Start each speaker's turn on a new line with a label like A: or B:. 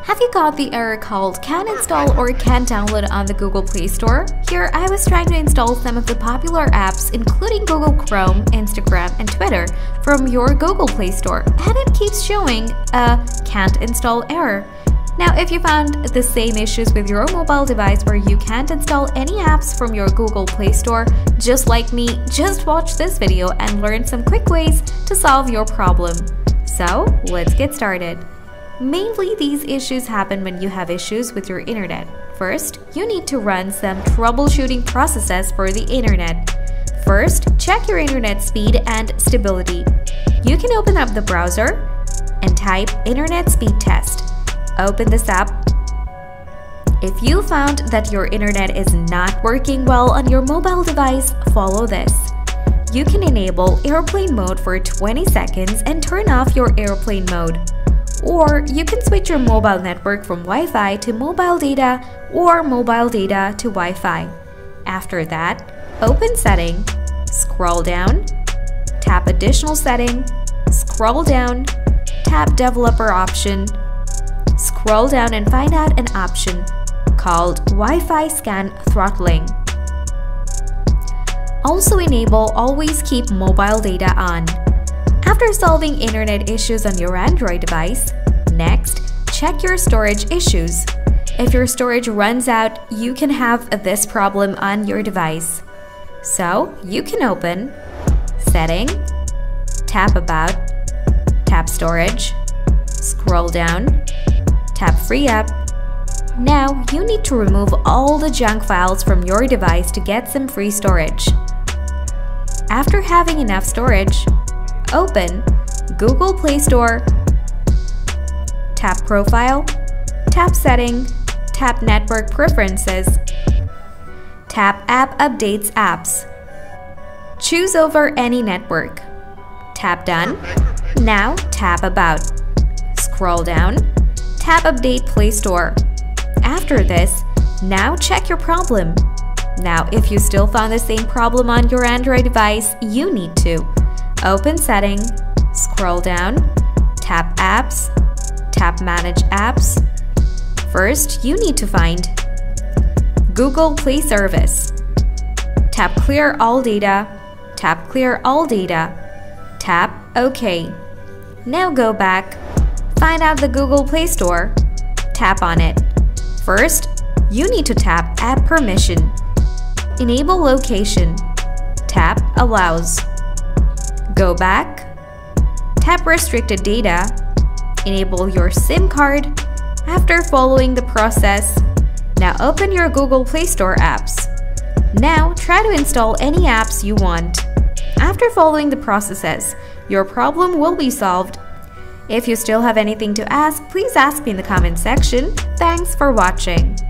A: Have you got the error called can't install or can't download on the Google Play Store? Here I was trying to install some of the popular apps including Google Chrome, Instagram, and Twitter from your Google Play Store, and it keeps showing a can't install error. Now if you found the same issues with your mobile device where you can't install any apps from your Google Play Store, just like me, just watch this video and learn some quick ways to solve your problem. So let's get started. Mainly, these issues happen when you have issues with your internet. First, you need to run some troubleshooting processes for the internet. First, check your internet speed and stability. You can open up the browser and type Internet Speed Test. Open this up. If you found that your internet is not working well on your mobile device, follow this. You can enable airplane mode for 20 seconds and turn off your airplane mode. Or you can switch your mobile network from Wi-Fi to mobile data or mobile data to Wi-Fi. After that, open Setting, scroll down, tap Additional Setting, scroll down, tap Developer option, scroll down and find out an option called Wi-Fi Scan Throttling. Also enable Always Keep Mobile Data On. After solving internet issues on your Android device, next, check your storage issues. If your storage runs out, you can have this problem on your device. So, you can open Setting, tap About, tap Storage, scroll down, tap Free Up. Now, you need to remove all the junk files from your device to get some free storage. After having enough storage, open Google Play Store, tap Profile, tap Setting, tap Network Preferences, tap App Updates Apps. Choose over any network. Tap Done. Now tap About. Scroll down, tap Update Play Store. After this, now check your problem. Now if you still found the same problem on your Android device, you need to open Setting, scroll down, tap Apps, tap Manage Apps. First, you need to find Google Play Service. Tap Clear All Data, tap Clear All Data, tap OK. Now go back, find out the Google Play Store, tap on it. First, you need to tap App Permission. Enable Location, tap Allows. Go back, tap Restricted Data, enable your SIM card. After following the process, now open your Google Play Store apps. Now try to install any apps you want. After following the processes, your problem will be solved. If you still have anything to ask, please ask me in the comment section. Thanks for watching.